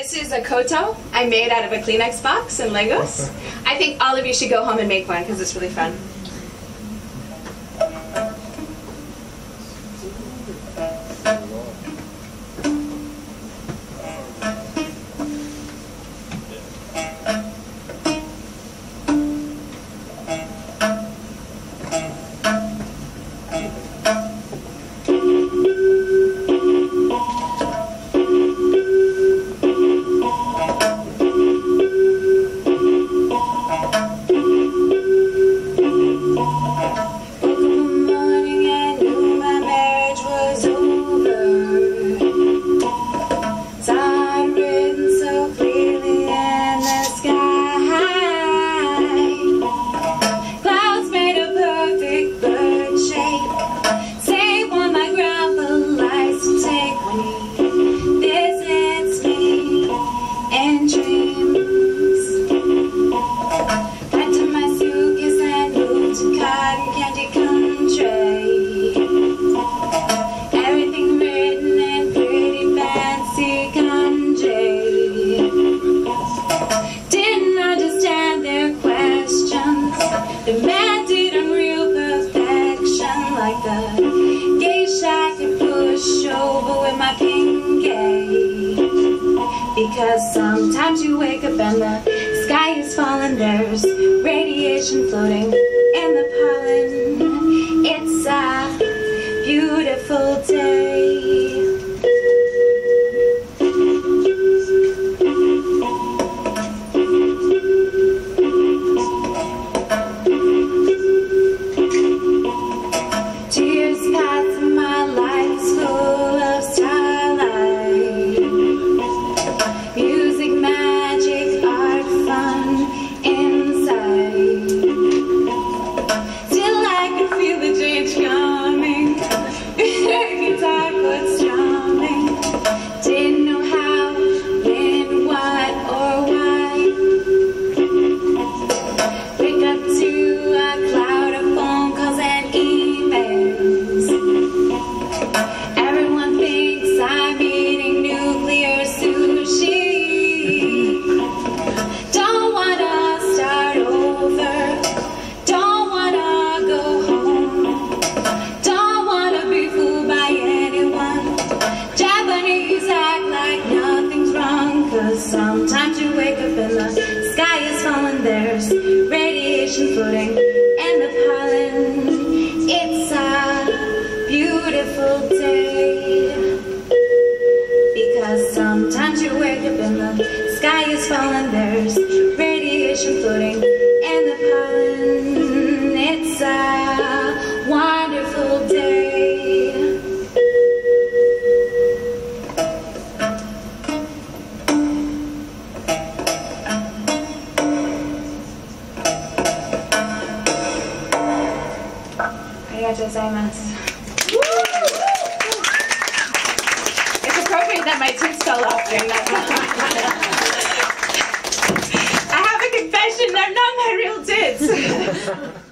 This is a koto I made out of a Kleenex box and Legos. I think all of you should go home and make one because it's really fun. Demanded unreal perfection, like the geisha I could push over with my pinky. Because sometimes you wake up and the sky is falling, there's radiation floating in the pollen. It's a beautiful day. Sometimes you wake up and the sky is falling, there's radiation floating in the pollen. It's a beautiful day. Because sometimes you wake up and the sky is falling, there's radiation floating in the pollen. It's a wonderful day. It's appropriate that my tits fell off during that time. I have a confession, they're not my real tits.